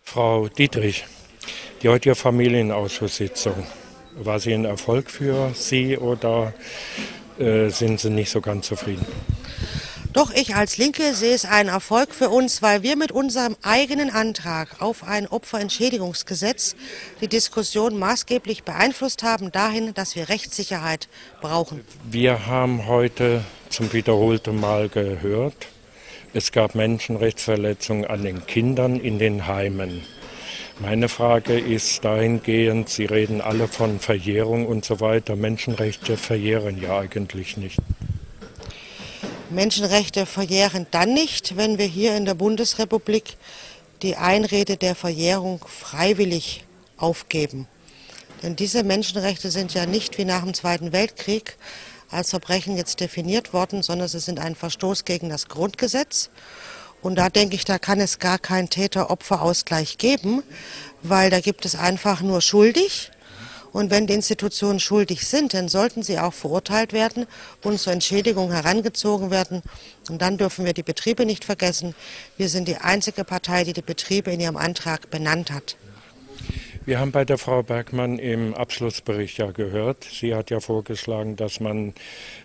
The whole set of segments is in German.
Frau Dietrich, die heutige Familienausschusssitzung, war sie ein Erfolg für Sie oder sind Sie nicht so ganz zufrieden? Doch ich als Linke sehe es einen Erfolg für uns, weil wir mit unserem eigenen Antrag auf ein Opferentschädigungsgesetz die Diskussion maßgeblich beeinflusst haben dahin, dass wir Rechtssicherheit brauchen. Wir haben heute zum wiederholten Mal gehört, es gab Menschenrechtsverletzungen an den Kindern in den Heimen. Meine Frage ist dahingehend, Sie reden alle von Verjährung und so weiter. Menschenrechte verjähren ja eigentlich nicht. Menschenrechte verjähren dann nicht, wenn wir hier in der Bundesrepublik die Einrede der Verjährung freiwillig aufgeben. Denn diese Menschenrechte sind ja nicht wie nach dem Zweiten Weltkrieg als Verbrechen jetzt definiert worden, sondern sie sind ein Verstoß gegen das Grundgesetz. Und da denke ich, da kann es gar keinen Täter-Opfer-Ausgleich geben, weil da gibt es einfach nur schuldig. Und wenn die Institutionen schuldig sind, dann sollten sie auch verurteilt werden und zur Entschädigung herangezogen werden. Und dann dürfen wir die Betriebe nicht vergessen. Wir sind die einzige Partei, die die Betriebe in ihrem Antrag benannt hat. Wir haben bei der Frau Bergmann im Abschlussbericht ja gehört, sie hat ja vorgeschlagen, dass man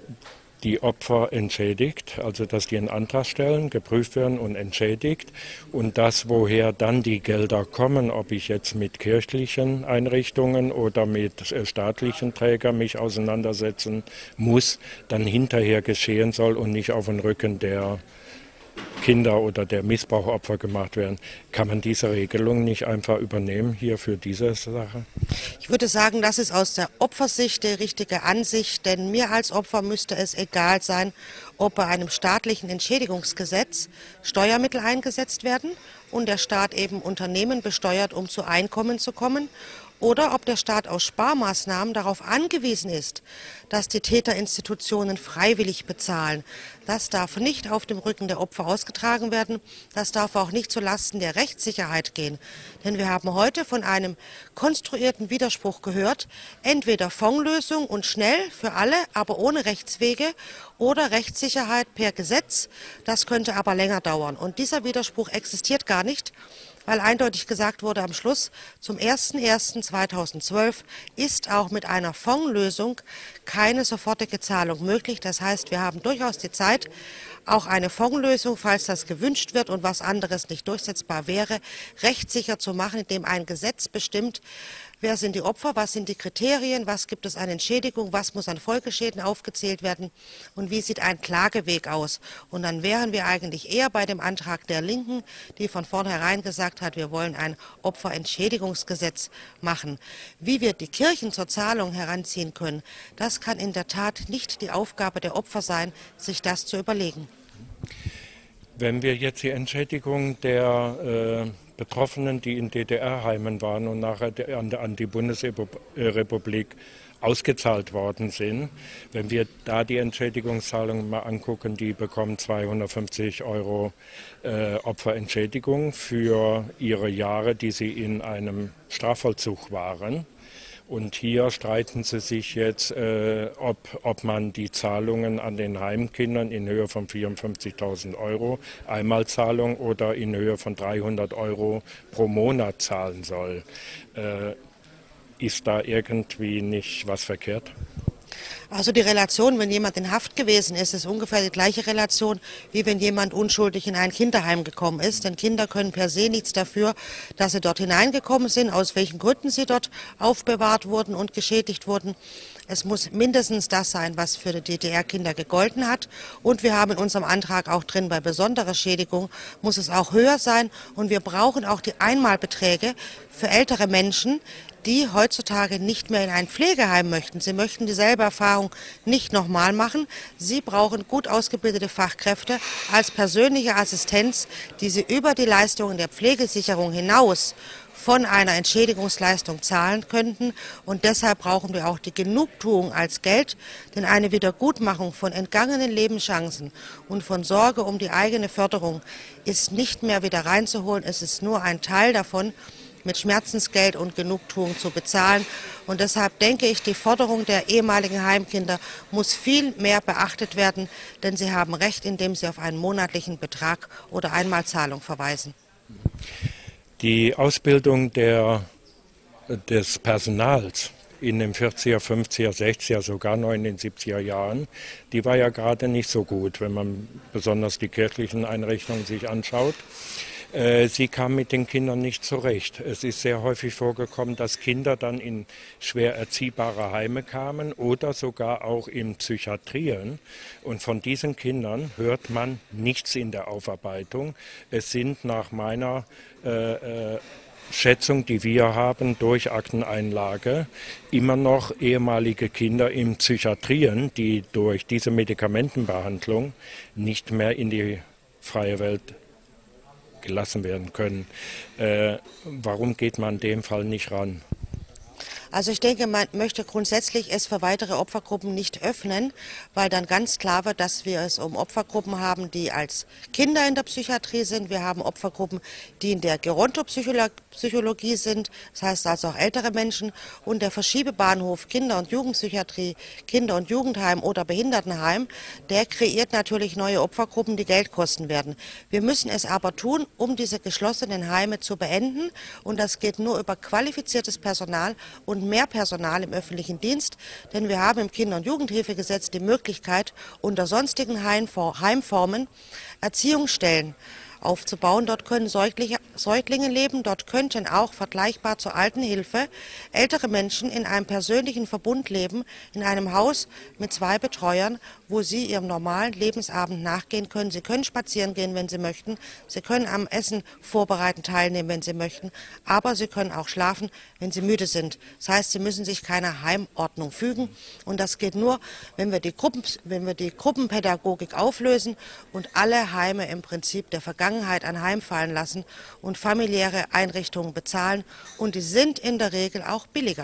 die Opfer entschädigt, also dass die einen Antrag stellen, geprüft werden und entschädigt. Und das, woher dann die Gelder kommen, ob ich jetzt mit kirchlichen Einrichtungen oder mit staatlichen Trägern mich auseinandersetzen muss, dann hinterher geschehen soll und nicht auf den Rücken der Kinder oder der Missbrauchopfer gemacht werden. Kann man diese Regelung nicht einfach übernehmen hier für diese Sache? Ich würde sagen, das ist aus der Opfersicht die richtige Ansicht, denn mir als Opfer müsste es egal sein, ob bei einem staatlichen Entschädigungsgesetz Steuermittel eingesetzt werden und der Staat eben Unternehmen besteuert, um zu Einkommen zu kommen, oder ob der Staat aus Sparmaßnahmen darauf angewiesen ist, dass die Täterinstitutionen freiwillig bezahlen. Das darf nicht auf dem Rücken der Opfer ausgetragen werden. Das darf auch nicht zulasten der Rechtssicherheit gehen. Denn wir haben heute von einem konstruierten Widerspruch gehört. Entweder Fondslösung und schnell für alle, aber ohne Rechtswege, oder Rechtssicherheit per Gesetz. Das könnte aber länger dauern. Und dieser Widerspruch existiert gar nicht, weil eindeutig gesagt wurde am Schluss, zum 01.01.2012 ist auch mit einer Fondslösung keine sofortige Zahlung möglich. Das heißt, wir haben durchaus die Zeit, auch eine Fondslösung, falls das gewünscht wird und was anderes nicht durchsetzbar wäre, rechtssicher zu machen, indem ein Gesetz bestimmt, wer sind die Opfer, was sind die Kriterien, was gibt es an Entschädigung, was muss an Folgeschäden aufgezählt werden und wie sieht ein Klageweg aus. Und dann wären wir eigentlich eher bei dem Antrag der Linken, die von vornherein gesagt hat, wir wollen ein Opferentschädigungsgesetz machen. Wie wir die Kirchen zur Zahlung heranziehen können, das kann in der Tat nicht die Aufgabe der Opfer sein, sich das zu überlegen. Wenn wir jetzt die Entschädigung der Betroffenen, die in DDR-Heimen waren und nachher an die Bundesrepublik ausgezahlt worden sind, wenn wir da die Entschädigungszahlungen mal angucken, die bekommen 250 € Opferentschädigung für ihre Jahre, die sie in einem Strafvollzug waren. Und hier streiten sie sich jetzt, ob man die Zahlungen an den Heimkindern in Höhe von 54.000 € Einmalzahlung oder in Höhe von 300 € pro Monat zahlen soll. Ist da irgendwie nicht was verkehrt? Also die Relation, wenn jemand in Haft gewesen ist, ist ungefähr die gleiche Relation, wie wenn jemand unschuldig in ein Kinderheim gekommen ist. Denn Kinder können per se nichts dafür, dass sie dort hineingekommen sind, aus welchen Gründen sie dort aufbewahrt wurden und geschädigt wurden. Es muss mindestens das sein, was für die DDR-Kinder gegolten hat. Und wir haben in unserem Antrag auch drin, bei besonderer Schädigung muss es auch höher sein. Und wir brauchen auch die Einmalbeträge für ältere Menschen, die heutzutage nicht mehr in ein Pflegeheim möchten. Sie möchten dieselbe Erfahrung nicht nochmal machen. Sie brauchen gut ausgebildete Fachkräfte als persönliche Assistenz, die sie über die Leistungen der Pflegesicherung hinaus von einer Entschädigungsleistung zahlen könnten. Und deshalb brauchen wir auch die Genugtuung als Geld, denn eine Wiedergutmachung von entgangenen Lebenschancen und von Sorge um die eigene Förderung ist nicht mehr wieder reinzuholen. Es ist nur ein Teil davon, mit Schmerzensgeld und Genugtuung zu bezahlen. Und deshalb denke ich, die Forderung der ehemaligen Heimkinder muss viel mehr beachtet werden, denn sie haben Recht, indem sie auf einen monatlichen Betrag oder Einmalzahlung verweisen. Die Ausbildung des Personals in den 40er, 50er, 60er, sogar noch in den 70er Jahren, die war ja gerade nicht so gut, wenn man besonders die kirchlichen Einrichtungen sich anschaut. Sie kam mit den Kindern nicht zurecht. Es ist sehr häufig vorgekommen, dass Kinder dann in schwer erziehbare Heime kamen oder sogar auch in Psychiatrien. Und von diesen Kindern hört man nichts in der Aufarbeitung. Es sind nach meiner Schätzung, die wir haben, durch Akteneinlage immer noch ehemalige Kinder in Psychiatrien, die durch diese Medikamentenbehandlung nicht mehr in die freie Welt gelassen werden können. Warum geht man in dem Fall nicht ran? Also ich denke, man möchte grundsätzlich es für weitere Opfergruppen nicht öffnen, weil dann ganz klar wird, dass wir es um Opfergruppen haben, die als Kinder in der Psychiatrie sind. Wir haben Opfergruppen, die in der Gerontopsychologie sind, das heißt also auch ältere Menschen. Und der Verschiebebahnhof Kinder- und Jugendpsychiatrie, Kinder- und Jugendheim oder Behindertenheim, der kreiert natürlich neue Opfergruppen, die Geld kosten werden. Wir müssen es aber tun, um diese geschlossenen Heime zu beenden. Und das geht nur über qualifiziertes Personal und mehr Personal im öffentlichen Dienst, denn wir haben im Kinder- und Jugendhilfegesetz die Möglichkeit, unter sonstigen Heimformen Erziehungsstellen aufzubauen. Dort können Säuglinge leben, dort könnten auch vergleichbar zur Altenhilfe ältere Menschen in einem persönlichen Verbund leben, in einem Haus mit 2 Betreuern, wo sie ihrem normalen Lebensabend nachgehen können. Sie können spazieren gehen, wenn sie möchten, sie können am Essen vorbereiten teilnehmen, wenn sie möchten, aber sie können auch schlafen, wenn sie müde sind. Das heißt, sie müssen sich keiner Heimordnung fügen und das geht nur, wenn wir die Gruppenpädagogik auflösen und alle Heime im Prinzip der Vergangenheit anheimfallen lassen und familiäre Einrichtungen bezahlen und die sind in der Regel auch billiger.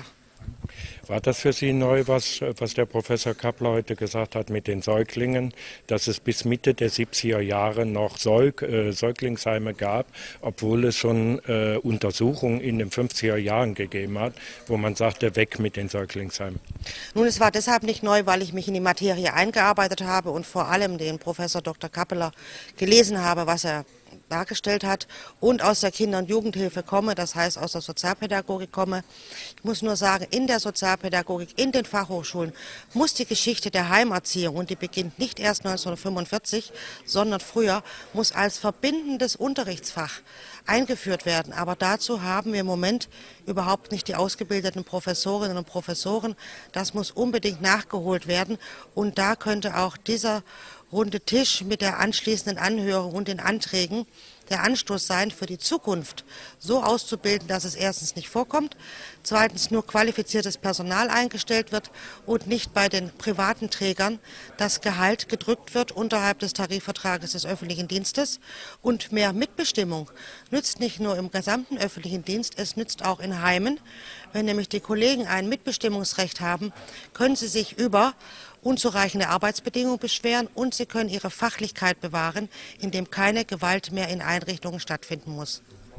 War das für Sie neu, was der Professor Kappler heute gesagt hat mit den Säuglingen, dass es bis Mitte der 70er Jahre noch Säuglingsheime gab, obwohl es schon Untersuchungen in den 50er Jahren gegeben hat, wo man sagte, weg mit den Säuglingsheimen? Nun, es war deshalb nicht neu, weil ich mich in die Materie eingearbeitet habe und vor allem den Professor Dr. Kappler gelesen habe, was er dargestellt hat und aus der Kinder- und Jugendhilfe komme, das heißt aus der Sozialpädagogik komme. Ich muss nur sagen, in der Sozialpädagogik, in den Fachhochschulen muss die Geschichte der Heimerziehung, und die beginnt nicht erst 1945, sondern früher, muss als verbindendes Unterrichtsfach eingeführt werden. Aber dazu haben wir im Moment überhaupt nicht die ausgebildeten Professorinnen und Professoren. Das muss unbedingt nachgeholt werden und da könnte auch dieser runde Tisch mit der anschließenden Anhörung und den Anträgen der Anstoß sein, für die Zukunft so auszubilden, dass es erstens nicht vorkommt, zweitens nur qualifiziertes Personal eingestellt wird und nicht bei den privaten Trägern das Gehalt gedrückt wird unterhalb des Tarifvertrages des öffentlichen Dienstes. Und mehr Mitbestimmung nützt nicht nur im gesamten öffentlichen Dienst, es nützt auch in Heimen. Wenn nämlich die Kollegen ein Mitbestimmungsrecht haben, können sie sich über unzureichende Arbeitsbedingungen beschweren und sie können ihre Fachlichkeit bewahren, indem keine Gewalt mehr in Einrichtungen stattfinden muss.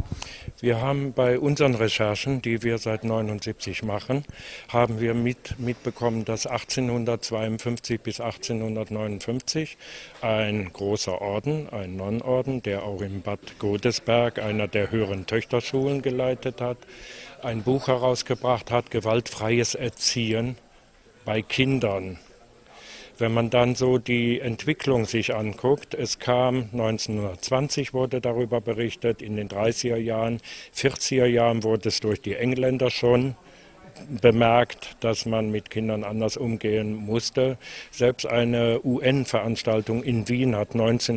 Wir haben bei unseren Recherchen, die wir seit 1979 machen, haben wir mitbekommen, dass 1852 bis 1859 ein großer Orden, ein Nonnenorden, der auch in Bad Godesberg, einer der höheren Töchterschulen geleitet hat, ein Buch herausgebracht hat, Gewaltfreies Erziehen bei Kindern. Wenn man dann so die Entwicklung sich anguckt, es kam 1920 wurde darüber berichtet, in den 30er Jahren, 40er Jahren wurde es durch die Engländer schon bemerkt, dass man mit Kindern anders umgehen musste. Selbst eine UN-Veranstaltung in Wien hat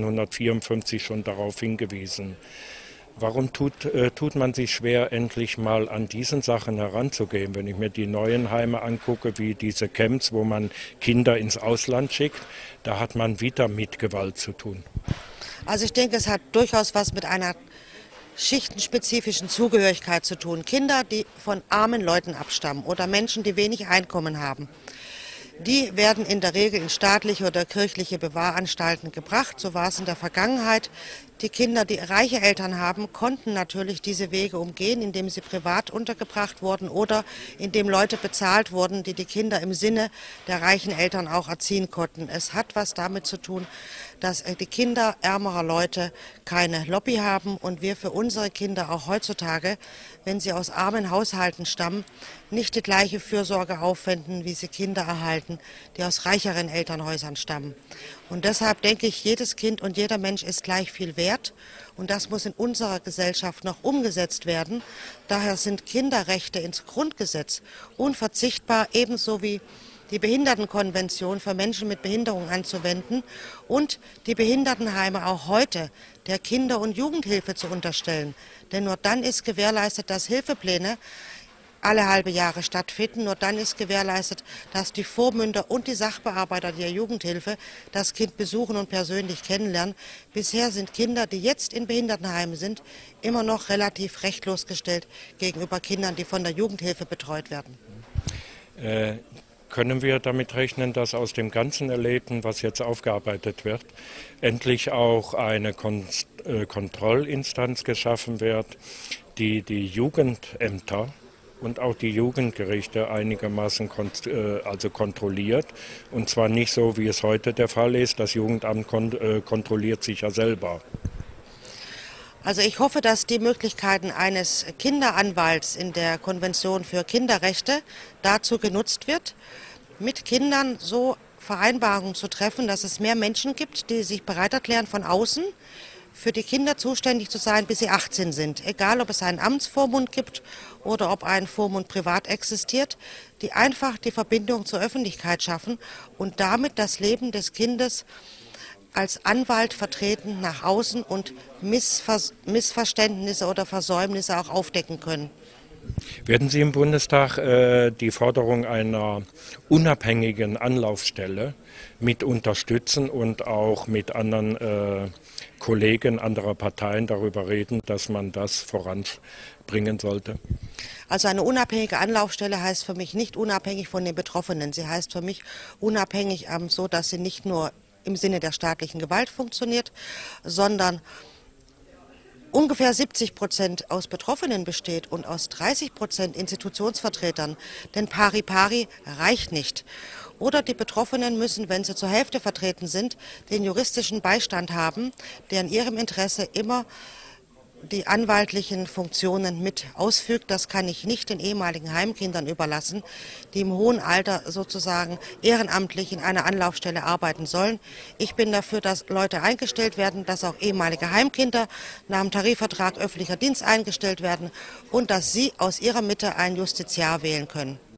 1954 schon darauf hingewiesen. Warum tut man sich schwer, endlich mal an diesen Sachen heranzugehen? Wenn ich mir die neuen Heime angucke, wie diese Camps, wo man Kinder ins Ausland schickt, da hat man wieder mit Gewalt zu tun. Also ich denke, es hat durchaus was mit einer schichtenspezifischen Zugehörigkeit zu tun. Kinder, die von armen Leuten abstammen oder Menschen, die wenig Einkommen haben, die werden in der Regel in staatliche oder kirchliche Bewahranstalten gebracht. So war es in der Vergangenheit. Die Kinder, die reiche Eltern haben, konnten natürlich diese Wege umgehen, indem sie privat untergebracht wurden oder indem Leute bezahlt wurden, die die Kinder im Sinne der reichen Eltern auch erziehen konnten. Es hat was damit zu tun, dass die Kinder ärmerer Leute keine Lobby haben und wir für unsere Kinder auch heutzutage, wenn sie aus armen Haushalten stammen, nicht die gleiche Fürsorge aufwenden, wie sie Kinder erhalten, die aus reicheren Elternhäusern stammen. Und deshalb denke ich, jedes Kind und jeder Mensch ist gleich viel wert und das muss in unserer Gesellschaft noch umgesetzt werden. Daher sind Kinderrechte ins Grundgesetz unverzichtbar, ebenso wie die Behindertenkonvention für Menschen mit Behinderung anzuwenden und die Behindertenheime auch heute der Kinder- und Jugendhilfe zu unterstellen. Denn nur dann ist gewährleistet, dass Hilfepläne alle halbe Jahre stattfinden. Nur dann ist gewährleistet, dass die Vormünder und die Sachbearbeiter der Jugendhilfe das Kind besuchen und persönlich kennenlernen. Bisher sind Kinder, die jetzt in Behindertenheimen sind, immer noch relativ rechtlos gestellt gegenüber Kindern, die von der Jugendhilfe betreut werden. Können wir damit rechnen, dass aus dem ganzen Erlebten, was jetzt aufgearbeitet wird, endlich auch eine Kontrollinstanz geschaffen wird, die die Jugendämter und auch die Jugendgerichte einigermaßen kontrolliert? Und zwar nicht so, wie es heute der Fall ist, das Jugendamt kontrolliert sich ja selber. Also ich hoffe, dass die Möglichkeiten eines Kinderanwalts in der Konvention für Kinderrechte dazu genutzt wird, mit Kindern so Vereinbarungen zu treffen, dass es mehr Menschen gibt, die sich bereit erklären, von außen für die Kinder zuständig zu sein, bis sie 18 sind. Egal, ob es einen Amtsvormund gibt oder ob ein Vormund privat existiert, die einfach die Verbindung zur Öffentlichkeit schaffen und damit das Leben des Kindes als Anwalt vertreten nach außen und Missverständnisse oder Versäumnisse auch aufdecken können. Werden Sie im Bundestag die Forderung einer unabhängigen Anlaufstelle mit unterstützen und auch mit anderen Kollegen anderer Parteien darüber reden, dass man das voranbringen sollte? Also eine unabhängige Anlaufstelle heißt für mich nicht unabhängig von den Betroffenen. Sie heißt für mich unabhängig so, dass sie nicht nur im Sinne der staatlichen Gewalt funktioniert, sondern ungefähr 70% aus Betroffenen besteht und aus 30% Institutionsvertretern, denn pari pari reicht nicht. Oder die Betroffenen müssen, wenn sie zur Hälfte vertreten sind, den juristischen Beistand haben, der in ihrem Interesse immer die anwaltlichen Funktionen mit ausfügt. Das kann ich nicht den ehemaligen Heimkindern überlassen, die im hohen Alter sozusagen ehrenamtlich in einer Anlaufstelle arbeiten sollen. Ich bin dafür, dass Leute eingestellt werden, dass auch ehemalige Heimkinder nach dem Tarifvertrag öffentlicher Dienst eingestellt werden und dass sie aus ihrer Mitte einen Justiziar wählen können.